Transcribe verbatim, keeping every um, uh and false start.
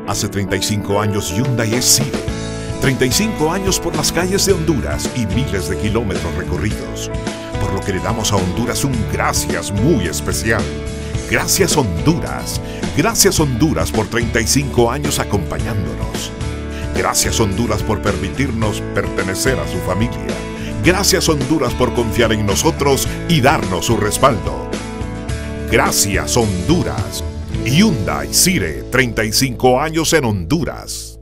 Hace treinta y cinco años Hyundai es Cire. treinta y cinco años por las calles de Honduras y miles de kilómetros recorridos. Por lo que le damos a Honduras un gracias muy especial. Gracias Honduras. Gracias Honduras por treinta y cinco años acompañándonos. Gracias Honduras por permitirnos pertenecer a su familia. Gracias Honduras por confiar en nosotros y darnos su respaldo. Gracias Honduras. Hyundai Cire, treinta y cinco años en Honduras.